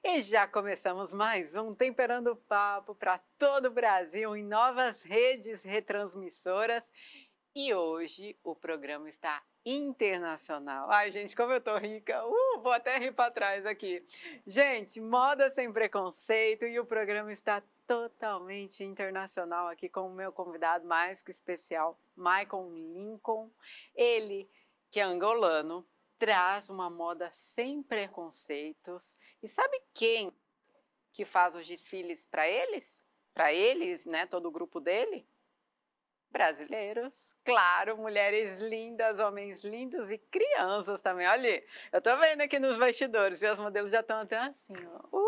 E já começamos mais um Temperando o Papo para todo o Brasil em novas redes retransmissoras. E hoje o programa está internacional. Ai, gente, como eu tô rica. Vou até rir para trás aqui. Gente, moda sem preconceito e o programa está totalmente internacional aqui com o meu convidado mais que especial, Michael Lincoln. Ele, que é angolano, traz uma moda sem preconceitos. E sabe quem que faz os desfiles para eles? Para eles, né, todo o grupo dele? Brasileiros, claro, mulheres lindas, homens lindos e crianças também. Olha, eu tô vendo aqui nos bastidores, e os modelos já estão até assim, ó.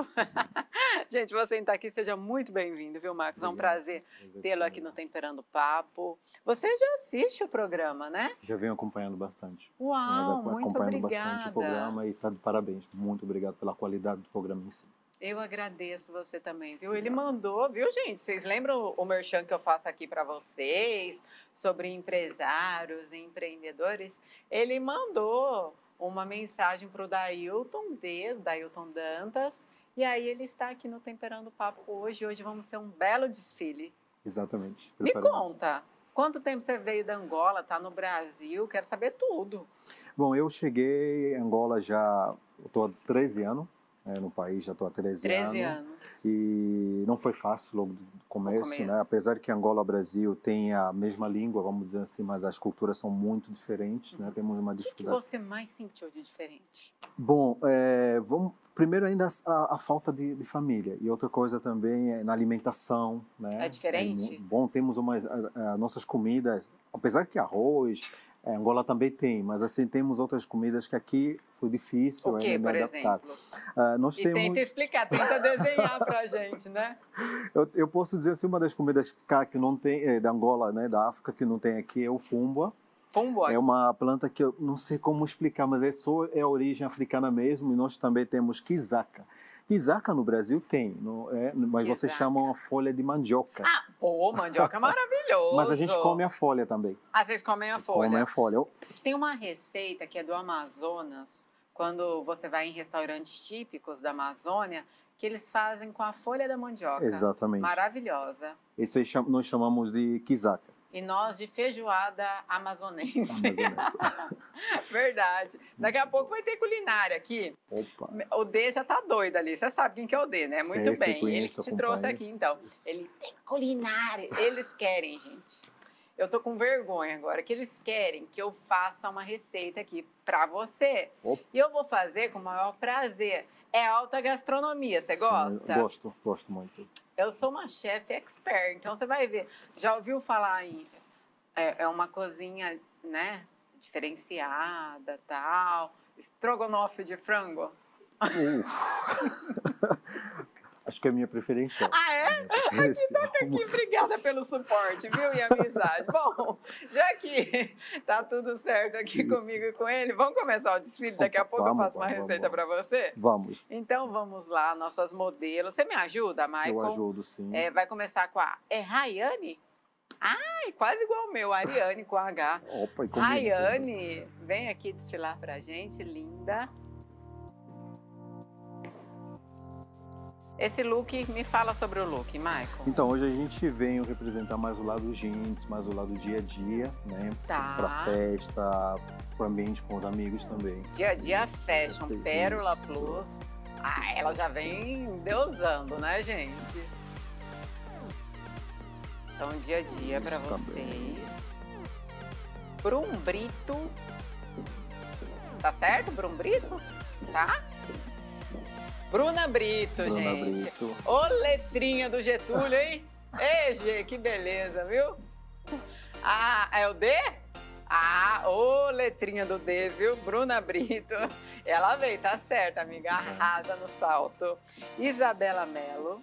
Gente, você está aqui, seja muito bem-vindo, viu, Marcos? É um prazer tê-lo aqui no Temperando Papo. Você já assiste o programa, né? Já venho acompanhando bastante. Uau, muito obrigada. Bastante o programa e tá de parabéns. Muito obrigado pela qualidade do programa em si. Eu agradeço você também, viu? Ele mandou, viu, gente? Vocês lembram o merchan que eu faço aqui para vocês sobre empresários e empreendedores? Ele mandou uma mensagem para o Dailton Dantas, e aí ele está aqui no Temperando Papo hoje. Hoje vamos ter um belo desfile. Exatamente. Me conta, quanto tempo você veio da Angola, tá no Brasil? Quero saber tudo. Bom, eu cheguei em Angola já, estou há 13 anos. No país, já estou há 13 anos. E não foi fácil logo do começo, né? Apesar de que Angola e Brasil têm a mesma língua, vamos dizer assim, mas as culturas são muito diferentes, né? Temos uma dificuldade. O que você mais sentiu de diferente? Bom, primeiro ainda a falta de família, e outra coisa também é na alimentação, né? É diferente? Bom, temos nossas comidas, apesar que arroz, Angola também tem, mas assim, temos outras comidas que aqui foi difícil. O que, por exemplo? Tenta explicar, tenta desenhar pra gente, né? Eu posso dizer assim, uma das comidas que não tem, da Angola, né, da África, que não tem aqui é o fumbua. Fumbua? É uma planta que eu não sei como explicar, mas é a origem africana mesmo, e nós também temos quizaca. Quizaca no Brasil tem, mas vocês chamam a folha de mandioca. Ah, pô, mandioca é maravilhoso. Mas a gente come a folha também. Ah, vocês comem a folha? Comem a folha. Tem uma receita que é do Amazonas, quando você vai em restaurantes típicos da Amazônia, que eles fazem com a folha da mandioca. Exatamente. Maravilhosa. Isso aí nós chamamos de quizaca. E nós de feijoada amazonense. Verdade. Daqui a pouco vai ter culinária aqui. Opa. O D já tá doido ali. Você sabe quem que é o D, né? Muito bem. Ele que te trouxe aqui, então. Ele tem culinária. Eles querem, gente. Eu tô com vergonha agora, que eles querem que eu faça uma receita aqui pra você. Opa. E eu vou fazer com o maior prazer. É alta gastronomia, você gosta? Gosto muito. Eu sou uma chefe expert, então você vai ver. Já ouviu falar em uma cozinha, né, diferenciada, tal, estrogonofe de frango? Acho que é a minha preferência. Ah, é? Aqui, obrigada pelo suporte, viu, e amizade. Bom, já que tá tudo certo aqui comigo e com ele, vamos começar o desfile? Daqui a pouco eu faço uma receita para você? Vamos. Então vamos lá, nossas modelos. Você me ajuda, Michael? Eu ajudo, sim. Vai começar com a... Rayane? Ai, quase igual o meu, Ariane com H. Opa, e Rayane, vem aqui desfilar pra gente, linda. Esse look, me fala sobre o look, Michael. Então, hoje a gente veio representar mais o lado jeans, mais o lado dia a dia, né? Tá. Pra festa, pro ambiente com os amigos também. Dia a dia fashion, Pérola Plus. Ah, ela já vem deusando, né, gente? Então, dia a dia pra vocês. Brum Brito. Tá certo, Brum Brito? Tá? Bruna Brito, gente. Brito. Ô, letrinha do Getúlio, hein? Ei, Gê, que beleza, viu? Ah, é o D? Ah, ô, letrinha do D, viu? Bruna Brito. Ela veio, tá certo, amiga. Arrasa no salto. Isabela Mello.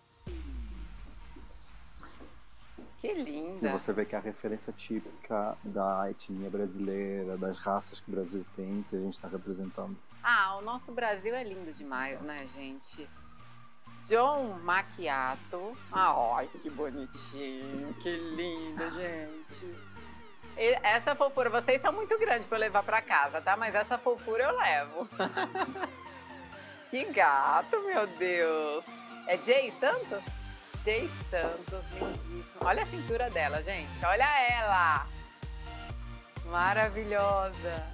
Que linda. E você vê que é a referência típica da etnia brasileira, das raças que o Brasil tem, que a gente está representando. Ah, o nosso Brasil é lindo demais, né, gente? John Macchiato. Ai, que bonitinho, que lindo, gente. E essa fofura, vocês são muito grandes para eu levar para casa, tá? Mas essa fofura eu levo. Que gato, meu Deus. É Jay Santos? Jay Santos, lindíssimo. Olha a cintura dela, gente. Olha ela. Maravilhosa.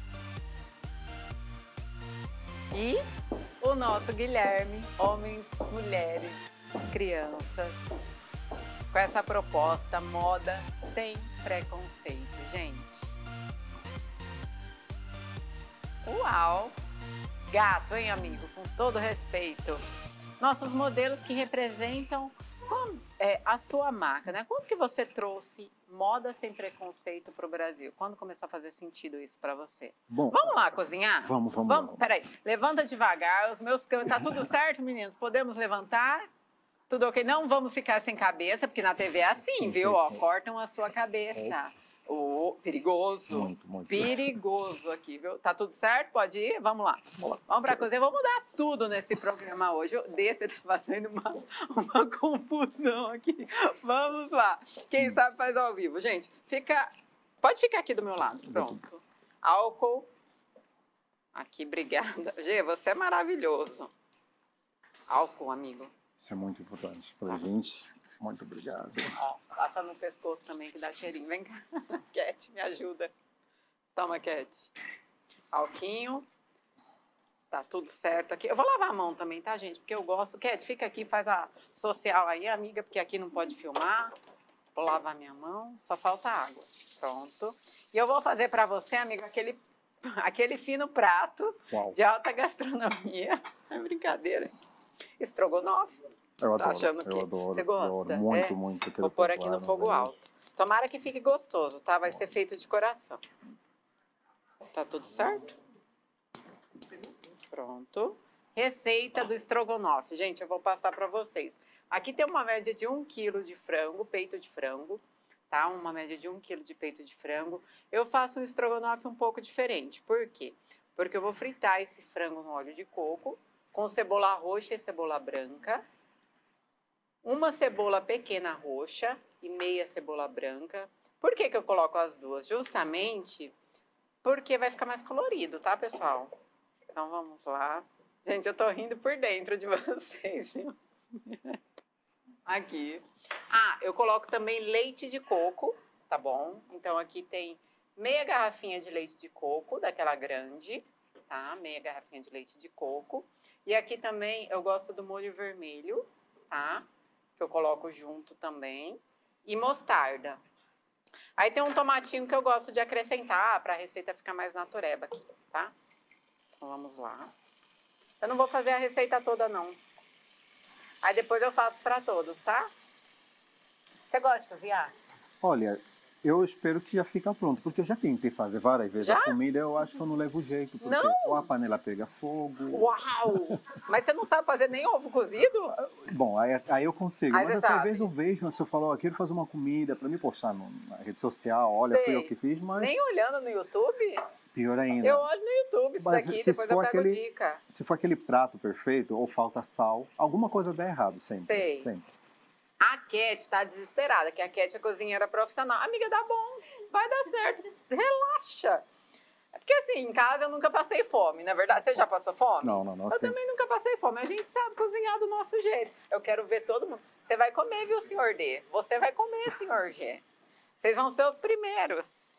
E o nosso Guilherme, homens, mulheres, crianças, com essa proposta moda sem preconceito, gente. Uau! Gato, hein, amigo? Com todo respeito. Nossos modelos que representam a sua marca, né? Quando que você trouxe moda sem preconceito para o Brasil? Quando começou a fazer sentido isso para você? Bom, vamos lá cozinhar? Vamos. Peraí, levanta devagar. Os meus câmeras, tá tudo certo, meninos? Podemos levantar? Tudo ok? Não vamos ficar sem cabeça, porque na TV é assim, sim, viu? Sim, ó, sim. Cortam a sua cabeça. Perigoso. Muito. Perigoso aqui, viu? Tá tudo certo? Pode ir? Vamos lá. Vamos pra cozinha. Vamos mudar tudo nesse programa hoje. Você tá fazendo uma confusão aqui. Vamos lá. Quem sabe faz ao vivo. Gente, pode ficar aqui do meu lado. Pronto. Álcool. Aqui, obrigada. Gê, você é maravilhoso. Álcool, amigo. Isso é muito importante pra gente. Muito obrigado. Ó, passa no pescoço também, que dá cheirinho. Vem cá, Cat, me ajuda. Toma, Cat. Alquinho. Tá tudo certo aqui. Eu vou lavar a mão também, tá, gente? Porque eu gosto. Cat, fica aqui, faz a social aí, amiga, porque aqui não pode filmar. Vou lavar minha mão. Só falta água. Pronto. E eu vou fazer pra você, amigo, aquele fino prato. Uau. De alta gastronomia. É brincadeira. Estrogonofe. Eu tá adoro, achando que eu adoro, você gosta? Muito. Vou pôr aqui no fogo alto. Tomara que fique gostoso, tá? Vai ser feito de coração. Tá tudo certo? Pronto. Receita do estrogonofe. Gente, eu vou passar para vocês. Aqui tem uma média de 1 quilo de frango, peito de frango, tá? Uma média de 1 quilo de peito de frango. Eu faço um estrogonofe um pouco diferente. Por quê? Porque eu vou fritar esse frango no óleo de coco, com cebola roxa e cebola branca. Uma cebola pequena roxa e meia cebola branca. Por que eu coloco as duas? Justamente porque vai ficar mais colorido, tá, pessoal? Então, vamos lá. Gente, eu tô rindo por dentro de vocês, viu? Aqui. Eu coloco também leite de coco, tá bom? Então, aqui tem meia garrafinha de leite de coco, daquela grande, tá? Meia garrafinha de leite de coco. E aqui também eu gosto do molho vermelho, tá? Que eu coloco junto também, e mostarda. Aí tem um tomatinho que eu gosto de acrescentar para a receita ficar mais natureba aqui, tá? Então vamos lá. Eu não vou fazer a receita toda não. Aí depois eu faço para todos, tá? Você gosta de cozinhar? Olha, eu espero que já fica pronto, porque eu já tentei fazer várias vezes a comida, eu acho que eu não levo jeito, porque ou a panela pega fogo... Uau! Mas você não sabe fazer nem ovo cozido? Bom, aí eu consigo, mas às vezes eu vejo, se eu falo, quero fazer uma comida para me postar na rede social, olha, fui eu que fiz, mas... Nem olhando no YouTube? Pior ainda. Eu olho no YouTube isso daqui, depois eu pego dica. Se for aquele prato perfeito, ou falta sal, alguma coisa dá errado sempre. Sei. Sempre. A Cat tá desesperada, que a Cat é cozinheira profissional. Amiga, dá bom, vai dar certo, relaxa. É porque assim, em casa eu nunca passei fome, na verdade. Você já passou fome? Não. Eu também nunca passei fome, a gente sabe cozinhar do nosso jeito. Eu quero ver todo mundo. Você vai comer, viu, senhor D? Você vai comer, senhor G. Vocês vão ser os primeiros.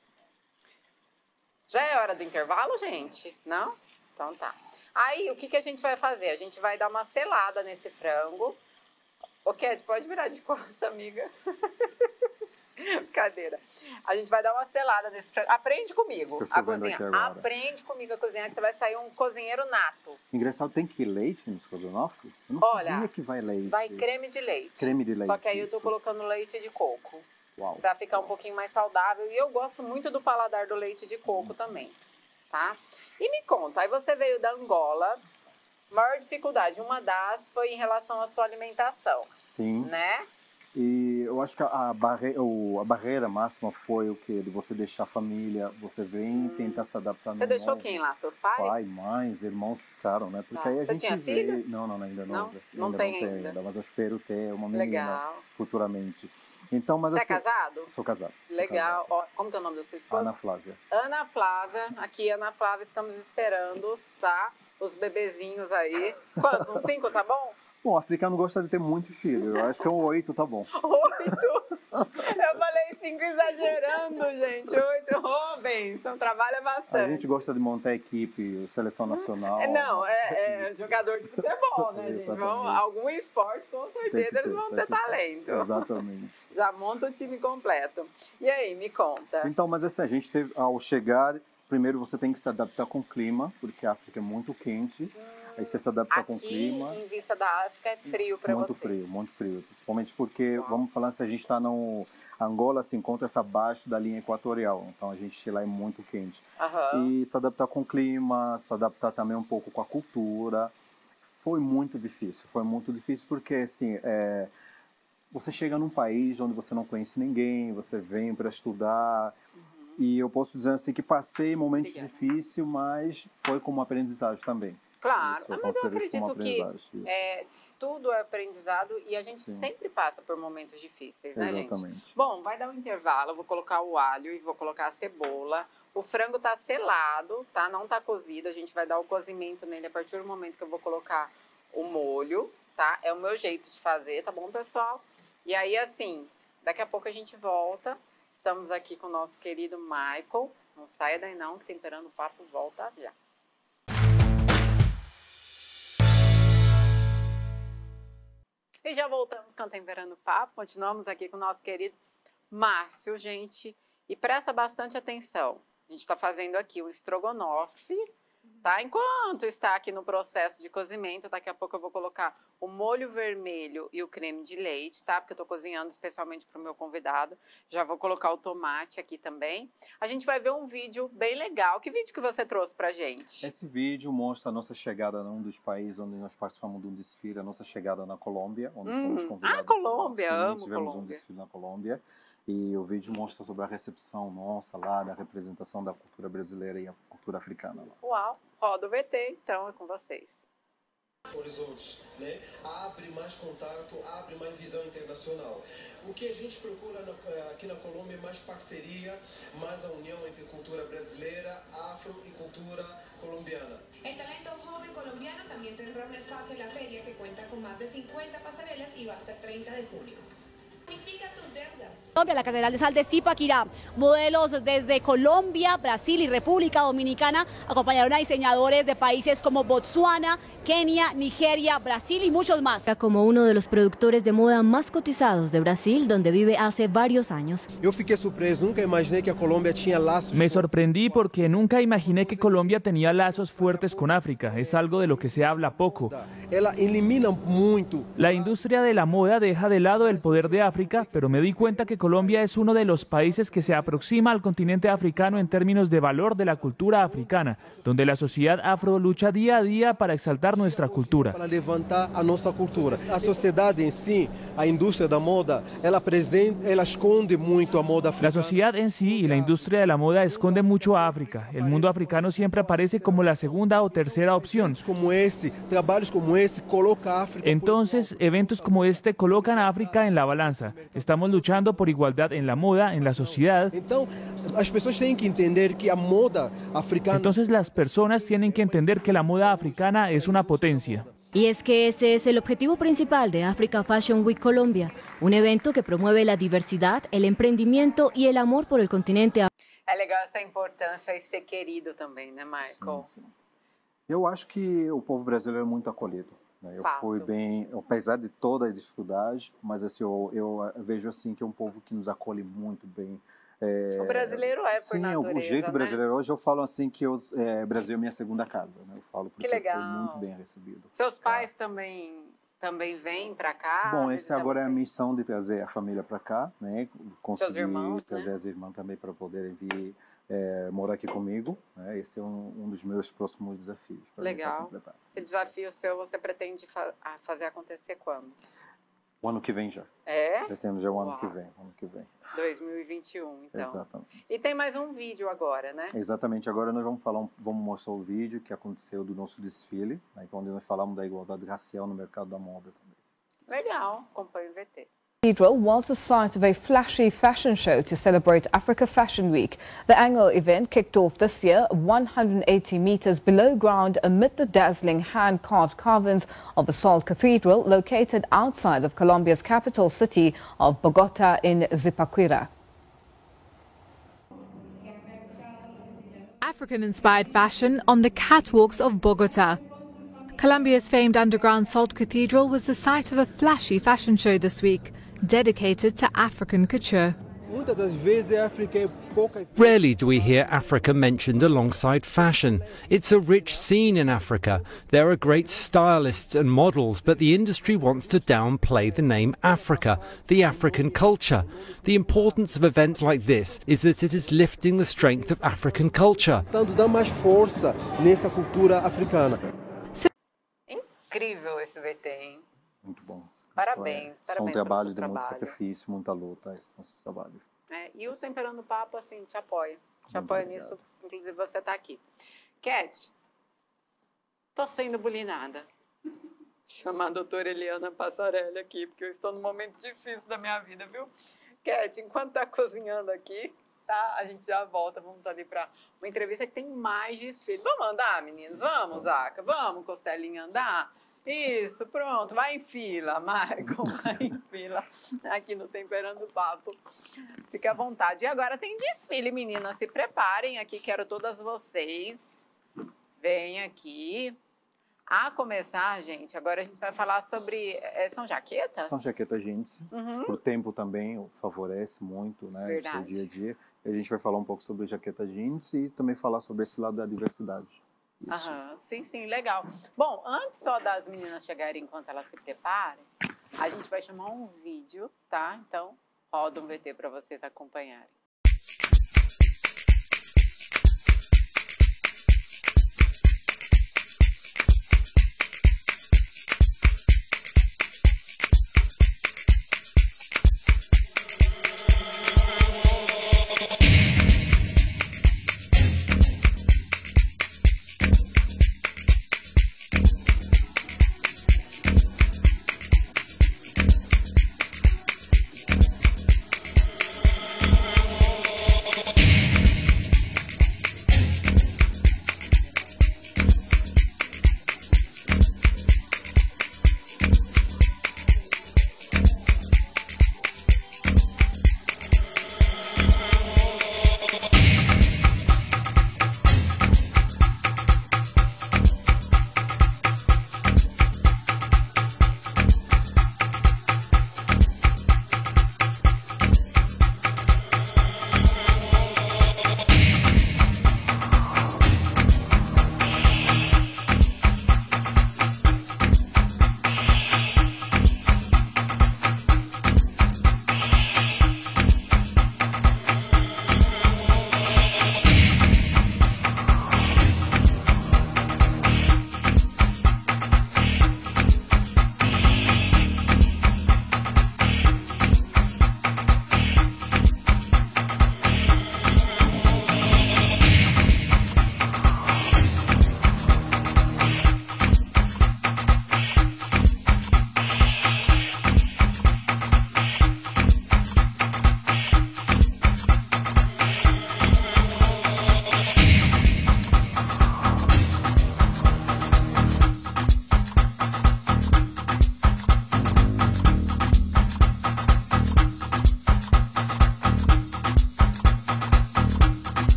Já é hora do intervalo, gente? Não? Então tá. Aí, o que a gente vai fazer? A gente vai dar uma selada nesse frango. Ô, Cat, pode virar de costa, amiga. Brincadeira. A gente vai dar uma selada nesse frango. Aprende comigo a cozinhar. Aprende comigo a cozinhar, que você vai sair um cozinheiro nato. Engraçado, tem que ir leite no estrogonofe? Eu não sabia que vai leite. Vai creme de leite. Creme de leite. Só que aí eu tô colocando leite de coco. Uau. Pra ficar um pouquinho mais saudável. E eu gosto muito do paladar do leite de coco também, tá? E me conta, aí você veio da Angola. Maior dificuldade, uma das foi em relação à sua alimentação. Sim. Né? E eu acho que a barreira máxima foi o quê? De você deixar a família, você vem e tenta se adaptar. Você deixou quem lá? Seus pais? Pai, mães, irmãos que ficaram, né? Porque aí a gente tinha filhos? Não, ainda não. Não tem ainda. Mas eu espero ter uma menina Legal. Futuramente. Então, mas você assim, é casado? Sou casado. Legal. Ó, como que é o nome da sua esposa? Ana Flávia. Ana Flávia. Aqui, Ana Flávia, estamos esperando, tá? os bebezinhos aí. Quantos? Uns 5, tá bom? Bom, o africano gosta de ter muito filho. Eu acho que 8 tá bom. 8? Eu falei 5 exagerando, gente. 8. Ô, Benção, trabalha bastante. A gente gosta de montar equipe, seleção nacional. Não, é jogador de futebol, né, gente? Algum esporte, com certeza, eles vão ter talento. Exatamente. Já monta o time completo. E aí, me conta. Então, mas assim, a gente teve, ao chegar, primeiro você tem que se adaptar com o clima, porque a África é muito quente. Aí você se adapta com o clima. Aqui, em vista da África, é frio para vocês. Muito frio. Principalmente porque, vamos falar, se a gente está no Angola, se encontra-se abaixo da linha equatorial. Então, a gente lá é muito quente. E se adaptar com o clima, se adaptar também um pouco com a cultura. Foi muito difícil porque, assim, você chega num país onde você não conhece ninguém, você vem para estudar. E eu posso dizer assim que passei momentos difíceis, mas foi como aprendizagem também. Claro, mas eu acredito que tudo é aprendizado e a gente sempre passa por momentos difíceis, né, gente? Bom, vai dar um intervalo, eu vou colocar o alho e vou colocar a cebola. O frango tá selado, tá? Não tá cozido, a gente vai dar o cozimento nele a partir do momento que eu vou colocar o molho, tá? É o meu jeito de fazer, tá bom, pessoal? E aí, assim, daqui a pouco a gente volta. Estamos aqui com o nosso querido Michael. Não saia daí não, que Temperando o Papo volta já. E já voltamos com Temperando o Papo, continuamos aqui com o nosso querido Márcio, gente. E presta bastante atenção, a gente está fazendo aqui o estrogonofe, tá? Enquanto está aqui no processo de cozimento, daqui a pouco eu vou colocar o molho vermelho e o creme de leite, tá? Porque eu tô cozinhando especialmente para o meu convidado. Já vou colocar o tomate aqui também. A gente vai ver um vídeo bem legal. Que vídeo que você trouxe pra gente? Esse vídeo mostra a nossa chegada num dos países onde nós participamos de um desfile, a nossa chegada na Colômbia, onde fomos convidados. Colômbia, amo tivemos Colômbia. Um desfile na Colômbia. E o vídeo mostra sobre a recepção nossa lá, da representação da cultura brasileira e a cultura africana lá. Uau! Roda o VT, então, é com vocês. Horizontes, né? Abre mais contato, abre mais visão internacional. O que a gente procura aqui na Colômbia é mais parceria, mais a união entre cultura brasileira, afro e cultura colombiana. El talento joven colombiano también tendrá un espacio en la feria que cuenta con más de 50 pasarelas y va hasta el 30 de junio. Significa tus deudas. La Catedral de Sal de Zipaquirá. Modelos desde Colombia, Brasil y República Dominicana acompañaron a diseñadores de países como Botsuana, Kenia, Nigeria, Brasil y muchos más. Como uno de los productores de moda más cotizados de Brasil, donde vive hace varios años. Eu fiquei surpreso, nunca imaginé que a Colômbia tinha laços. Me sorprendí porque nunca imaginé que Colombia tenía lazos fuertes con África. Es algo de lo que se habla poco. Ela elimina muito. La industria de la moda deja de lado el poder de África, pero me di cuenta que Colombia es uno de los países que se aproxima al continente africano en términos de valor de la cultura africana, donde la sociedad afro lucha día a día para exaltar nuestra cultura. Para levantar a nossa cultura. A sociedade em si, a indústria da moda, ela esconde muito a moda africana. La sociedad en sí y la industria de la moda esconde mucho a África. El mundo africano siempre aparece como la segunda o tercera opción. Trabalhos como esse coloca a África. Entonces, eventos como este colocan a África en la balanza. Estamos luchando por igualdad en la moda, en la sociedad. Então, as pessoas têm que entender que a moda africana. Entonces las personas tienen que entender que la moda africana es una potencia. Y es que ese es el objetivo principal de Africa Fashion Week Colombia, un evento que promueve la diversidad, el emprendimiento y el amor por el continente. É legal essa importância e ser querido também, né, Michael? Sim. Eu acho que o povo brasileiro é muito acolhido. Eu fui bem, apesar de toda a dificuldade, mas assim, eu vejo assim que é um povo que nos acolhe muito bem. O brasileiro é por natureza, o jeito brasileiro. Hoje eu falo assim que o Brasil é minha segunda casa, né? Eu falo porque que legal. Foi muito bem recebido. Seus pais também vêm para cá? Bom, essa agora é a missão de trazer a família para cá, né? Conseguir trazer as irmãs também para poderem vir morar aqui comigo, né? Esse é um dos meus próximos desafios. Legal. Esse desafio seu, você pretende fazer acontecer quando? O ano que vem já. É? Pretendo já o ano que vem. 2021, então. Exatamente. E tem mais um vídeo agora, né? Exatamente. Agora nós vamos mostrar o vídeo que aconteceu do nosso desfile, né, onde nós falamos da igualdade racial no mercado da moda também. Legal. Acompanhe o VT. Cathedral was the site of a flashy fashion show to celebrate Africa Fashion Week. The annual event kicked off this year 180 meters below ground amid the dazzling hand-carved carvings of the Salt Cathedral located outside of Colombia's capital city of Bogota in Zipaquira. African-inspired fashion on the catwalks of Bogota. Colombia's famed underground Salt Cathedral was the site of a flashy fashion show this week, dedicated to African couture. Rarely do we hear Africa mentioned alongside fashion. It's a rich scene in Africa. There are great stylists and models, but the industry wants to downplay the name Africa, the African culture. The importance of events like this is that it is lifting the strength of African culture. Incrível esse VT, hein? Muito bom. Parabéns, parabéns. É um trabalho de muito sacrifício, muita luta, esse nosso trabalho. E o Temperando Papo, assim, te apoia. Te apoia nisso, inclusive você está aqui. Cat, tô sendo bulinada. Chamar a doutora Eliana Passarelli aqui, porque eu estou num momento difícil da minha vida, viu? Cat, enquanto tá cozinhando aqui, tá? A gente já volta, vamos ali para uma entrevista que tem mais desfile. Vamos andar, meninos? Vamos, Zaca? Vamos, Costelinha, andar? Isso, pronto, vai em fila, Maicon, vai em fila, aqui no Temperando Papo, fique à vontade. E agora tem desfile, meninas, se preparem aqui, quero todas vocês, venham aqui. A começar, gente, agora a gente vai falar sobre, são jaquetas? São jaquetas jeans, o tempo também favorece muito, né, o seu dia a dia. E a gente vai falar um pouco sobre jaqueta jeans e também falar sobre esse lado da diversidade. Sim, sim, legal. Bom, antes só das meninas chegarem enquanto elas se preparem, a gente vai chamar um vídeo, tá? Então, roda um VT para vocês acompanharem.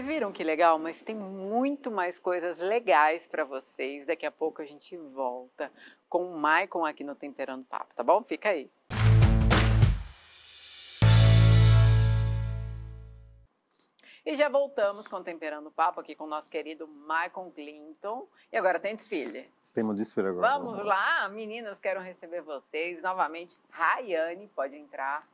viram que legal? Mas tem muito mais coisas legais para vocês. Daqui a pouco a gente volta com o Maicon aqui no Temperando Papo, tá bom? Fica aí. E já voltamos com o Temperando Papo aqui com o nosso querido Maicon Clinton. E agora tem desfile. Temos desfile agora. Vamos lá, meninas, quero receber vocês. Novamente, Rayane, pode entrar.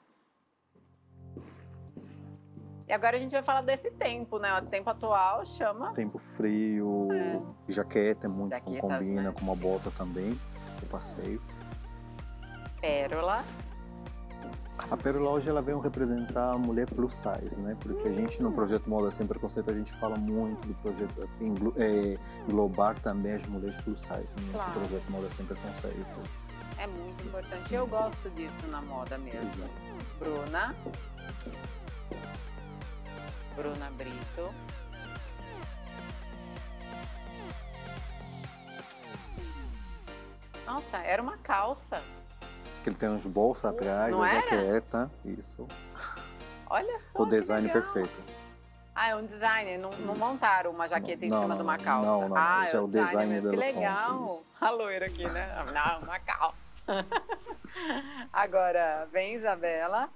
E agora a gente vai falar desse tempo, né? O tempo atual chama... Tempo frio, jaqueta é muito Jaquetas, combina, né? com uma bota também, o passeio. Pérola. A Pérola hoje ela vem representar a mulher plus size, né? Porque a gente no Projeto Moda Sem Preconceito, a gente fala muito do projeto englobar também as mulheres plus size no nosso Projeto Moda Sem Preconceito. É muito importante. Sim. Eu gosto disso na moda mesmo. Exato. Bruna Brito. Nossa, era uma calça. Que ele tem uns bolsos atrás, não a era? jaqueta, isso. Olha só. O design que legal. perfeito. Ah, é um design, não montaram uma jaqueta em cima de uma calça. Não, ah, já é o um design mesmo. Que dela legal. pronto, A loira aqui, né? Não, uma calça. Agora, vem Isabela.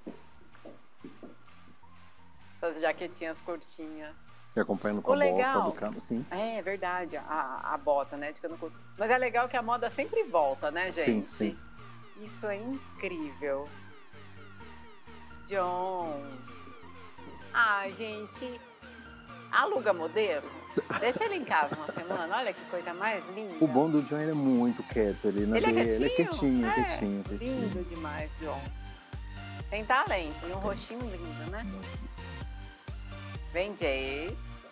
Essas jaquetinhas curtinhas. E acompanhando com a bota do carro, sim. É verdade, a bota, né? De cano curto. Mas é legal que a moda sempre volta, né, gente? Sim, sim. Isso é incrível. John. Ah, gente. Aluga modelo. Deixa ele em casa uma semana. Olha que coisa mais linda. O bom do John ele é muito quieto. Ele é quietinho? Ele é quietinho, É, quietinho. Lindo demais, John. Tem talento e um rostinho lindo, né? Vem, Jay.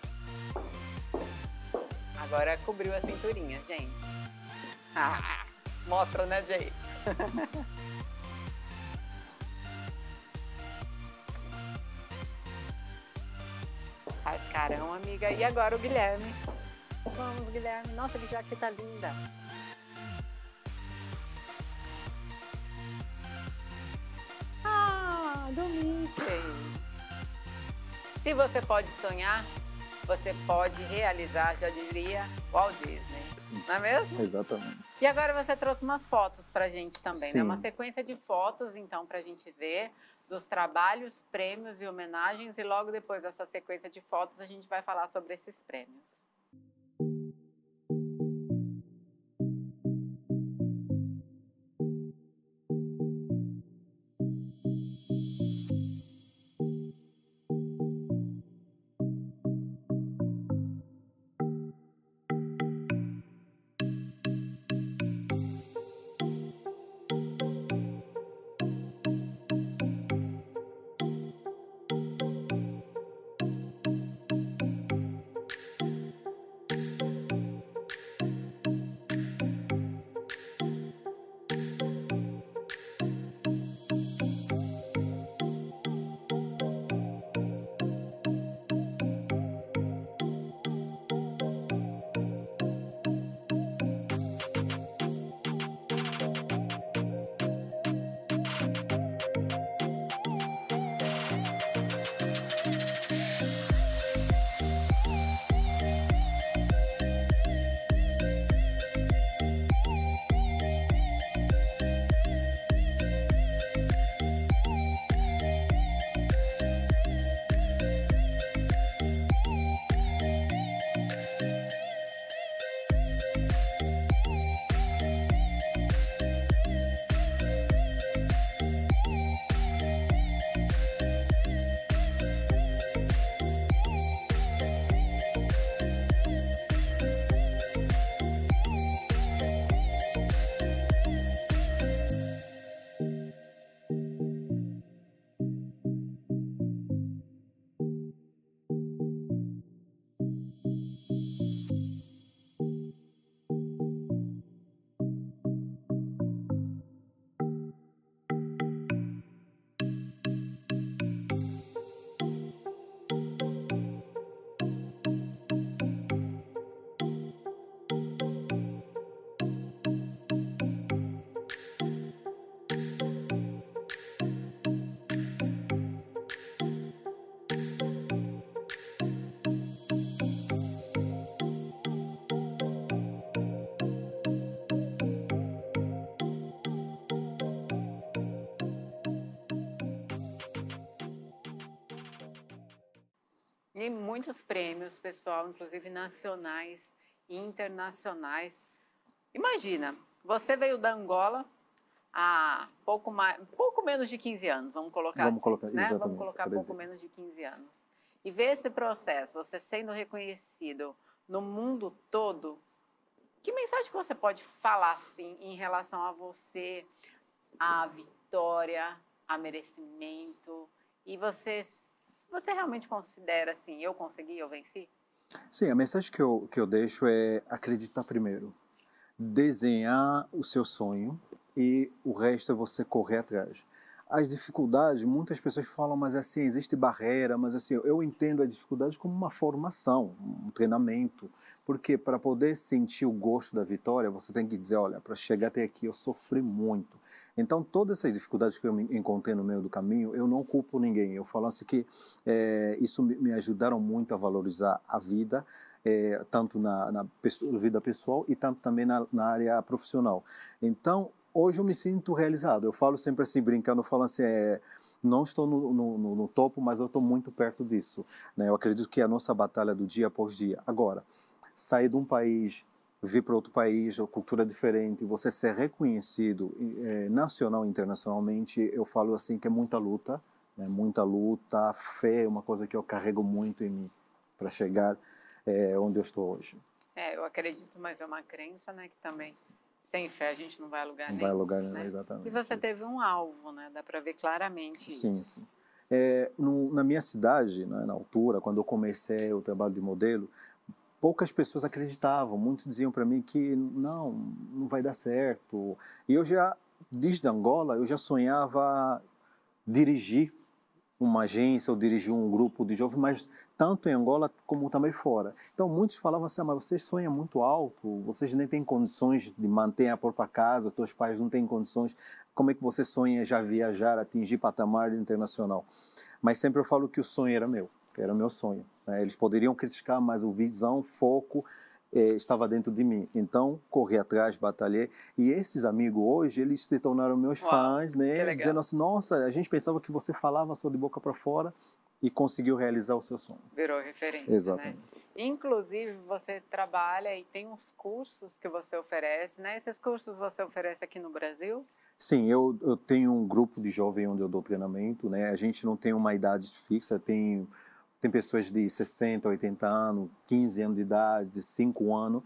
Agora cobriu a cinturinha, gente. Ah, mostra, né, Jay? Faz carão, amiga. E agora o Guilherme. Vamos, Guilherme. Nossa, que jaqueta linda. Ah, do Mickey. Se você pode sonhar, você pode realizar, já diria Walt Disney. Sim, não é mesmo? Exatamente. E agora você trouxe umas fotos pra gente também, Sim. né? Uma sequência de fotos, então, pra gente ver dos trabalhos, prêmios e homenagens. E logo depois dessa sequência de fotos, a gente vai falar sobre esses prêmios. E muitos prêmios, pessoal, inclusive nacionais e internacionais. Imagina, você veio da Angola há pouco menos de 15 anos, vamos colocar vamos assim, colocar, né? Exatamente, Vamos colocar pouco menos de 15 anos. E ver esse processo, você sendo reconhecido no mundo todo, que mensagem que você pode falar, assim, em relação a você, a vitória, a merecimento, e você realmente considera assim, eu consegui, eu venci? Sim, a mensagem que eu deixo é acreditar primeiro, desenhar o seu sonho e o resto é você correr atrás. As dificuldades, muitas pessoas falam, mas assim, existe barreira, mas assim, eu entendo a dificuldade como uma formação, um treinamento, porque para poder sentir o gosto da vitória, você tem que dizer, olha, para chegar até aqui eu sofri muito. Então, todas essas dificuldades que eu encontrei no meio do caminho, eu não culpo ninguém. Eu falo assim que isso me ajudaram muito a valorizar a vida, tanto na vida pessoal e tanto também na área profissional. Então, hoje eu me sinto realizado. Eu falo sempre assim, brincando, eu falo assim, não estou no topo, mas eu estou muito perto disso. Né? Eu acredito que é a nossa batalha do dia após dia. Agora, sair de um país, vir para outro país, ou cultura diferente, você ser reconhecido nacional e internacionalmente, eu falo assim que é muita luta, né? Muita luta, fé é uma coisa que eu carrego muito em mim para chegar onde eu estou hoje. Eu acredito, mas é uma crença, né, que também sem fé a gente não vai a lugar nenhum. Não vai a lugar nenhum, né? Exatamente. E você teve um alvo, né? Dá para ver claramente isso. Sim. Na minha cidade, né, na altura, quando eu comecei o trabalho de modelo, poucas pessoas acreditavam, muitos diziam para mim que não vai dar certo. E eu já, desde Angola, eu já sonhava dirigir uma agência ou dirigir um grupo de jovens, mas tanto em Angola como também fora. Então muitos falavam assim, mas vocês sonham muito alto, vocês nem têm condições de manter a própria casa, teus pais não têm condições, como é que você sonha já viajar, atingir patamar internacional? Mas sempre eu falo que o sonho era meu sonho. Né? Eles poderiam criticar, mas o visão, foco estava dentro de mim. Então, corri atrás, batalhei. E esses amigos hoje, eles se tornaram meus fãs, né? Dizendo assim, nossa, a gente pensava que você falava só de boca para fora e conseguiu realizar o seu sonho. Virou referência, Exatamente. Né? Inclusive, você trabalha e tem uns cursos que você oferece, né? Esses cursos você oferece aqui no Brasil? Sim, eu tenho um grupo de jovens onde eu dou treinamento, né? A gente não tem uma idade fixa, tem pessoas de 60, 80 anos, 15 anos de idade, 5 anos,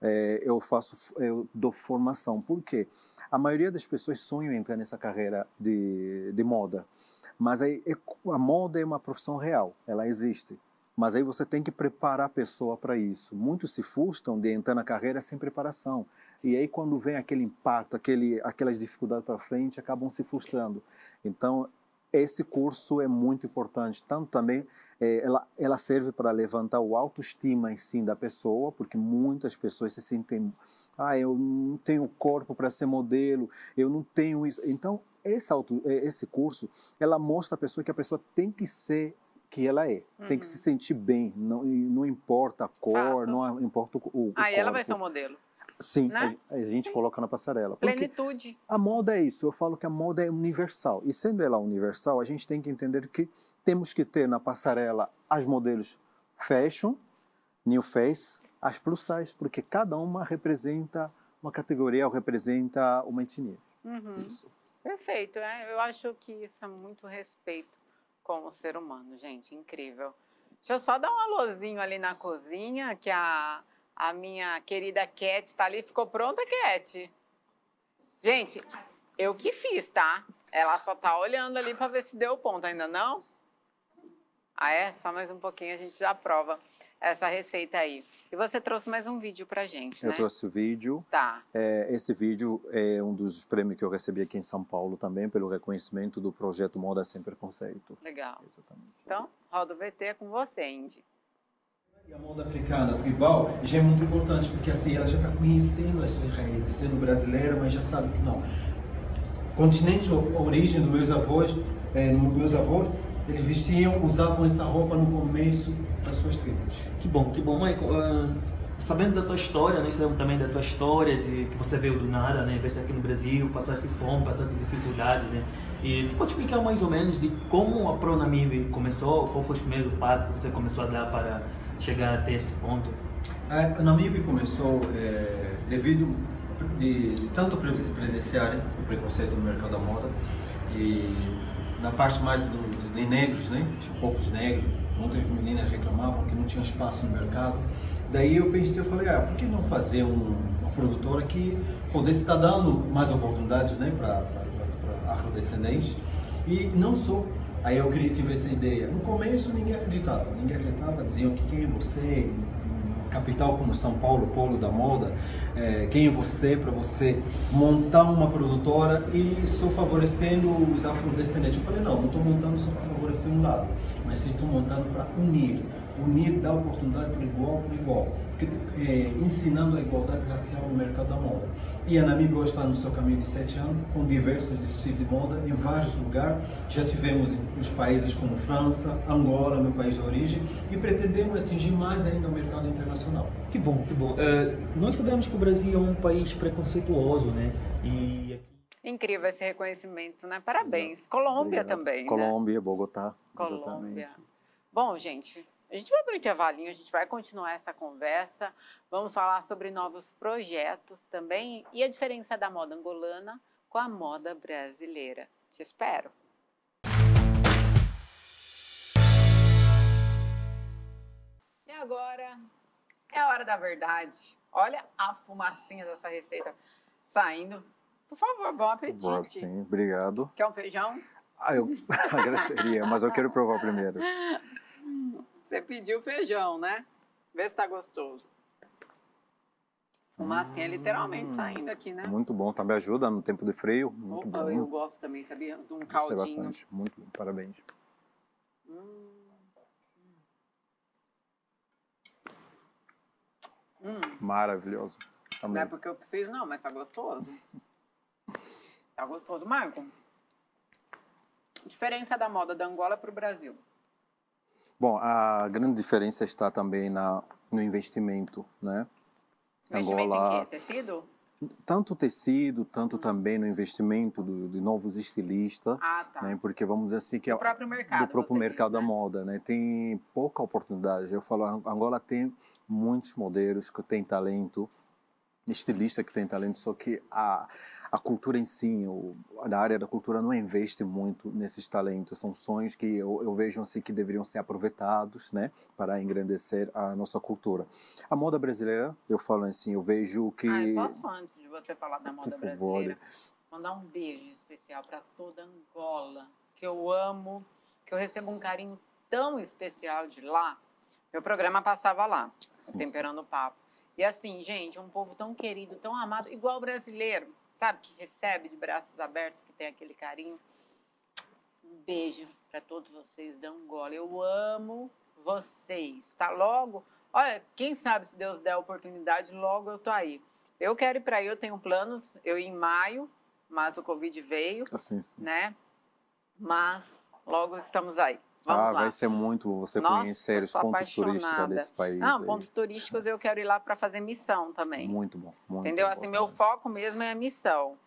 eu dou formação. Por quê? A maioria das pessoas sonham em entrar nessa carreira de moda, mas a moda é uma profissão real, ela existe. Mas aí você tem que preparar a pessoa para isso. Muitos se frustram de entrar na carreira sem preparação. E aí quando vem aquele impacto, aquelas dificuldades para frente, acabam se frustrando. Então, esse curso é muito importante, tanto também ela serve para levantar o autoestima em si da pessoa, porque muitas pessoas se sentem, eu não tenho corpo para ser modelo, eu não tenho isso. Então, esse curso, ela mostra a pessoa que a pessoa tem que ser que ela é, tem que se sentir bem, não importa a cor, não importa o corpo. Ela vai ser um modelo. Sim, né? a gente coloca na passarela. Plenitude. A moda é isso, eu falo que a moda é universal. E sendo ela universal, a gente tem que entender que temos que ter na passarela as modelos fashion, new face, as plus size, porque cada uma representa uma categoria ou representa uma etnia. Isso. Perfeito, eu acho que isso é muito respeito com o ser humano, gente, incrível. Deixa eu só dar um alôzinho ali na cozinha, que a minha querida Cat está ali. Ficou pronta, Cat? Gente, eu que fiz, tá? Ela só tá olhando ali para ver se deu ponto. Ainda não? Só mais um pouquinho a gente já prova essa receita aí. E você trouxe mais um vídeo pra gente, né? Eu trouxe o vídeo. Tá. Esse vídeo é um dos prêmios que eu recebi aqui em São Paulo também, pelo reconhecimento do projeto Moda Sem Preconceito. Legal. Exatamente. Então, roda o VT com você, Indy. E a moda africana tribal já é muito importante, porque assim ela já está conhecendo as suas raízes, sendo brasileira, mas já sabe que não. Continente, a origem dos meus avós, eles vestiam, usavam essa roupa no começo das suas tribos. Que bom, Michael. sabendo da tua história, né? Sabendo também da tua história, de que você veio do nada, né? Veio aqui no Brasil, passaste fome, passaste dificuldades, né? E tu pode explicar mais ou menos de como a Pronamib começou, qual foi o primeiro passo que você começou a dar para chegar até esse ponto? A Namib começou devido de tanto presenciar o preconceito no mercado da moda e na parte mais de negros, né? Tinha poucos negros, muitas meninas reclamavam que não tinha espaço no mercado. Daí eu pensei, eu falei, por que não fazer uma produtora que pudesse estar dando mais oportunidades, né, para afrodescendentes e não só. Aí eu tive essa ideia. No começo ninguém acreditava, diziam que quem é você, capital como São Paulo, polo da moda, quem é você para você montar uma produtora e só favorecendo os afrodescendentes. Eu falei, não estou montando só para favorecer um lado, mas sim estou montando para unir, dar oportunidade por igual, ensinando a igualdade racial no mercado da moda. E a Namib hoje está no seu caminho de 7 anos, com diversos desfiles de moda em vários lugares. Já tivemos os países como França, Angola, meu país de origem, e pretendemos atingir mais ainda o mercado internacional. Que bom, que bom. Nós sabemos que o Brasil é um país preconceituoso, né? E incrível esse reconhecimento, né? Parabéns. Colômbia também, Colômbia, né? Bogotá. Colômbia. Bom, gente, a gente vai para o intervalinho, a gente vai continuar essa conversa, vamos falar sobre novos projetos também e a diferença da moda angolana com a moda brasileira. Te espero! E agora é a hora da verdade. Olha a fumacinha dessa receita saindo. Por favor, bom apetite. Bom, sim, obrigado. Quer um feijão? Eu agradeceria, mas eu quero provar primeiro. Você pediu feijão, né? Vê se tá gostoso. Fumacinha literalmente saindo aqui, né? Muito bom, também ajuda no tempo de frio. Muito bom. Eu gosto também, sabia? De um caldinho. Gostei bastante, muito bom, parabéns. Maravilhoso. Também. Não é porque eu que fiz, não, mas tá gostoso. Tá gostoso. Marco, diferença da moda da Angola para o Brasil? Bom, a grande diferença está também no investimento, né? Investimento Angola, em quê? Tecido? Tanto tecido, tanto também no investimento de novos estilistas, né? Porque vamos dizer assim que do próprio mercado, do próprio mercado da moda, né? Tem pouca oportunidade. Eu falo, Angola tem muitos modelos que têm talento, estilista que tem talento, só que a cultura em si, da área da cultura não investe muito nesses talentos. São sonhos que eu vejo assim que deveriam ser aproveitados, né, para engrandecer a nossa cultura. A moda brasileira, eu falo assim, eu vejo que... eu posso, antes de você falar da moda brasileira, mandar um beijo especial para toda Angola, que eu amo, que eu recebo um carinho tão especial de lá. Meu programa passava lá, Temperando o Papo. E assim, gente, um povo tão querido, tão amado, igual o brasileiro, sabe? Que recebe de braços abertos, que tem aquele carinho. Um beijo para todos vocês da Angola. Eu amo vocês, tá? Logo, olha, quem sabe se Deus der a oportunidade, logo eu tô aí. Eu quero ir para aí, eu tenho planos, eu ia em maio, mas o Covid veio, né? Mas logo estamos aí. Vamos lá. Vai ser muito você conhecer os pontos turísticos desse país. Não, pontos turísticos eu quero ir lá para fazer missão também. Muito bom. Muito entendeu? Importante. Assim, meu foco mesmo é a missão.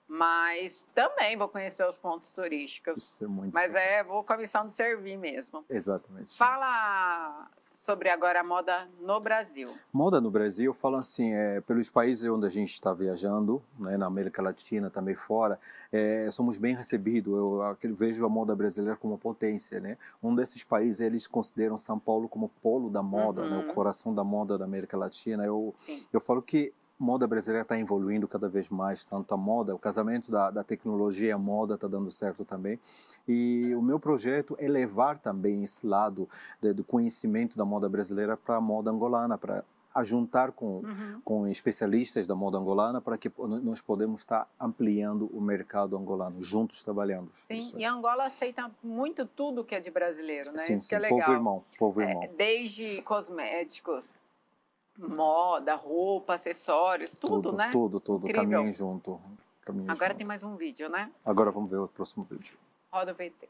Mas também vou conhecer os pontos turísticos. Isso é muito Mas vou com a missão de servir mesmo. Exatamente. Fala sobre agora a moda no Brasil. Moda no Brasil, eu falo assim, pelos países onde a gente está viajando, né, na América Latina, também fora, somos bem recebidos. Eu vejo a moda brasileira como potência, né? Um desses países, eles consideram São Paulo como polo da moda, né, o coração da moda da América Latina. Eu falo que a moda brasileira está evoluindo cada vez mais, tanto a moda, o casamento da tecnologia e a moda está dando certo também. E o meu projeto é levar também esse lado do conhecimento da moda brasileira para a moda angolana, para juntar com especialistas da moda angolana para que nós podemos estar ampliando o mercado angolano, juntos trabalhando. Sim, e a Angola aceita muito tudo que é de brasileiro, né? Sim, isso que é legal. Povo irmão. Desde cosméticos, moda, roupa, acessórios, tudo, né? Tudo. Caminhem junto. Agora tem mais um vídeo, né? Agora vamos ver o próximo vídeo. Roda o VT.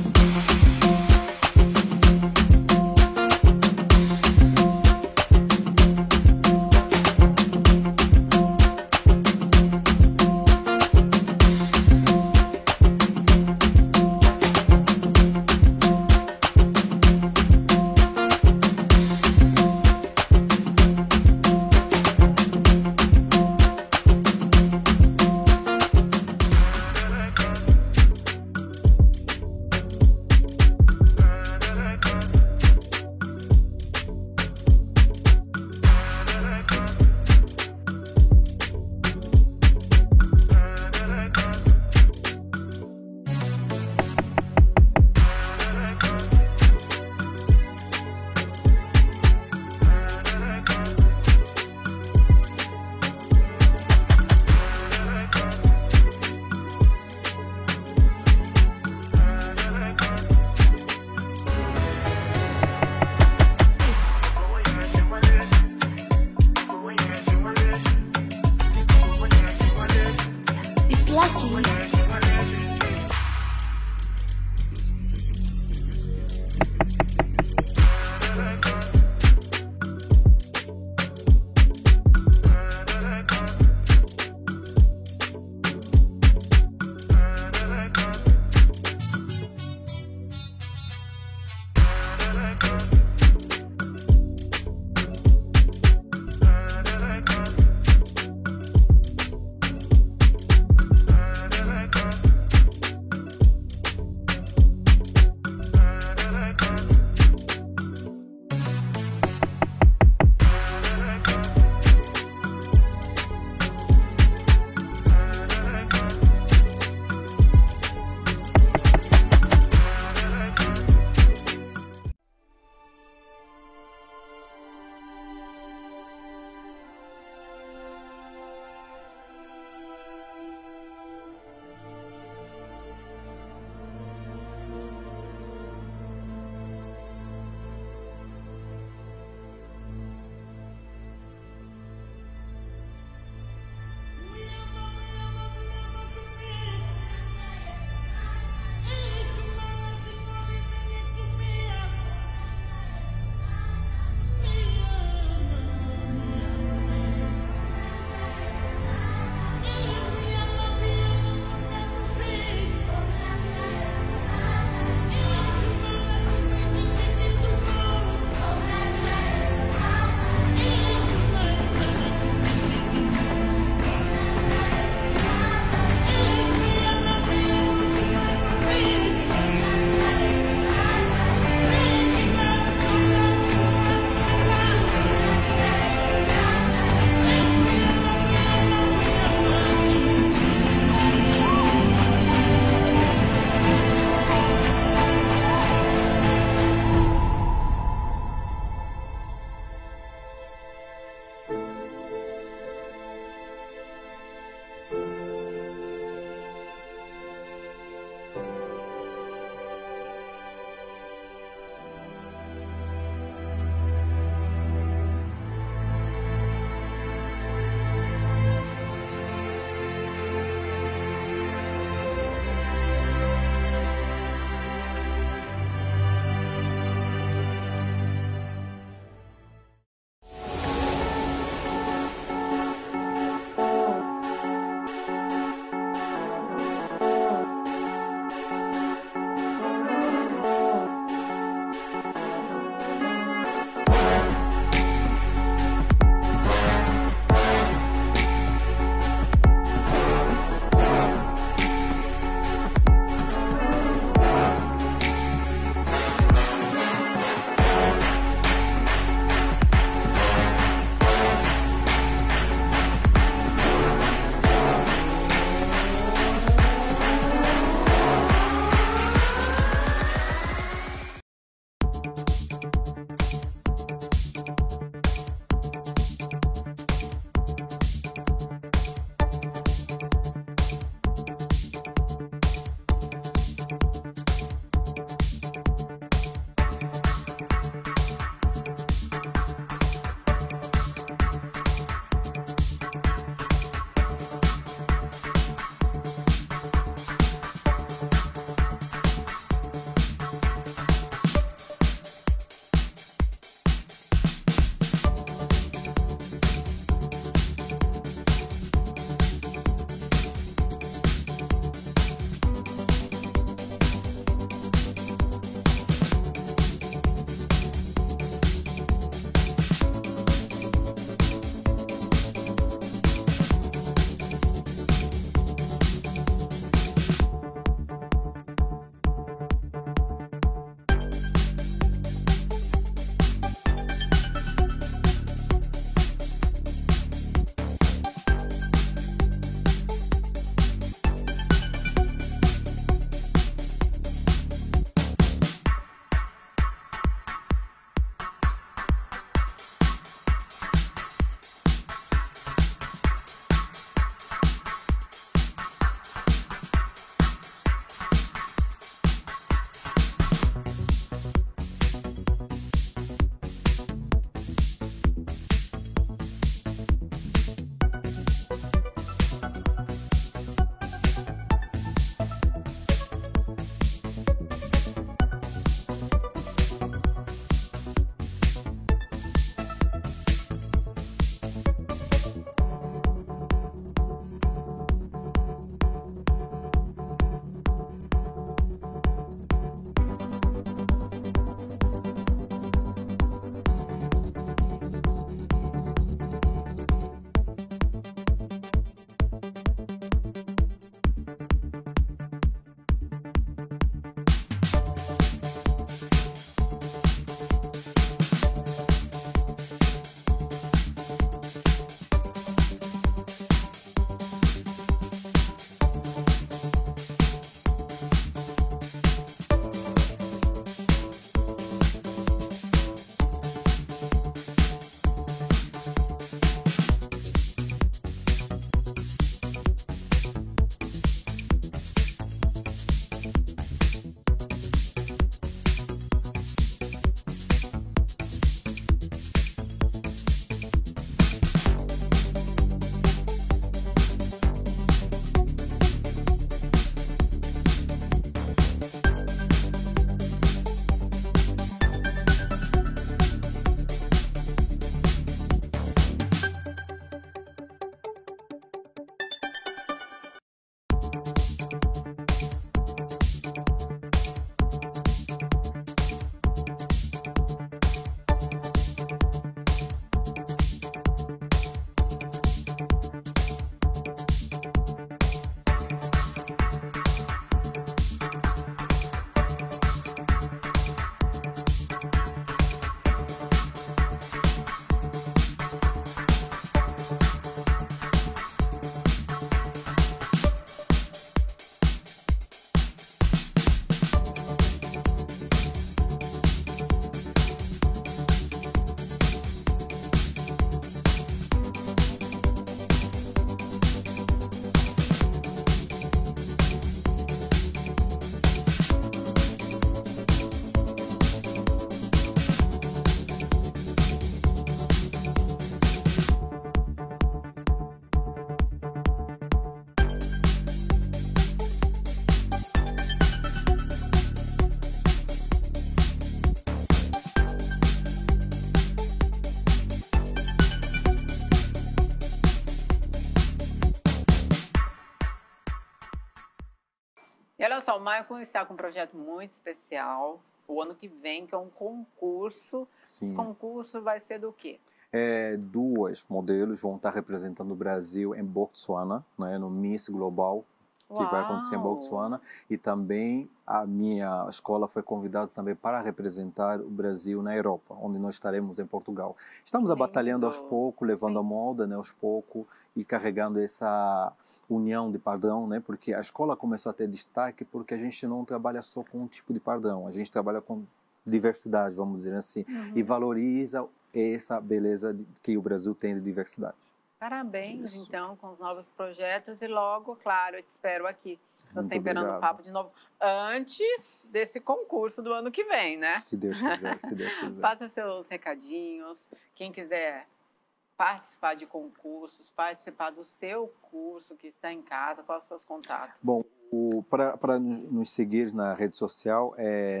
olha só, o Maicon está com um projeto muito especial. O ano que vem, que é um concurso. Sim. Esse concurso vai ser do quê? Duas modelos vão estar representando o Brasil em Botsuana, né, no Miss Global, que vai acontecer em Botsuana. E também a minha escola foi convidada também para representar o Brasil na Europa, onde nós estaremos em Portugal. Estamos batalhando aos poucos, levando a moda, né, aos poucos, e carregando essa união de pardão, né, porque a escola começou a ter destaque porque a gente não trabalha só com um tipo de pardão, a gente trabalha com diversidade, vamos dizer assim, e valoriza essa beleza que o Brasil tem de diversidade. Parabéns, então, com os novos projetos e logo, claro, eu te espero aqui no Temperando o Papo de novo, antes desse concurso do ano que vem, né? Se Deus quiser, se Deus quiser. Passa seus recadinhos, quem quiser participar de concursos, participar do seu curso que está em casa, quais os seus contatos? Bom, para nos seguir na rede social é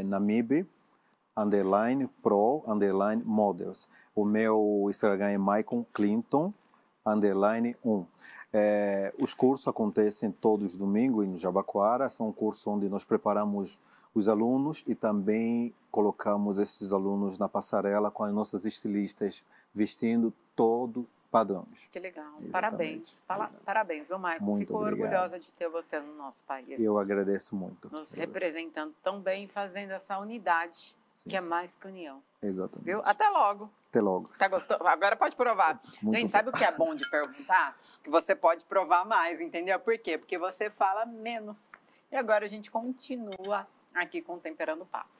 Namib_Pro_Models. O meu Instagram é Maicon Clinton _1. Os cursos acontecem todos os domingos em Jabaquara. São cursos onde nós preparamos os alunos e também colocamos esses alunos na passarela com as nossas estilistas vestindo todo padrões. Que legal. Exatamente. Parabéns. Parabéns, viu, Maicon? Muito Fico obrigado. orgulhosa de ter você no nosso país. Eu agradeço muito. Nos representando tão bem e fazendo essa unidade, que é mais que união. Exatamente. Viu? Até logo. Até logo. Tá gostoso? Agora pode provar. Muito Gente, bom. sabe o que é bom de perguntar? Que você pode provar mais, entendeu? Por quê? Porque você fala menos. E agora a gente continua aqui com o Temperando o Papo.